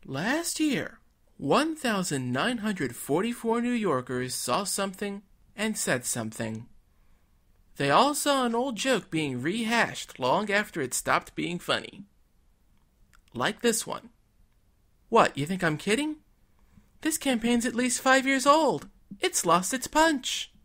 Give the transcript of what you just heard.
Last year, 1,944 New Yorkers saw something and said something. They all saw an old joke being rehashed long after it stopped being funny. Like this one. What, you think I'm kidding? This campaign's at least 5 years old. It's lost its punch.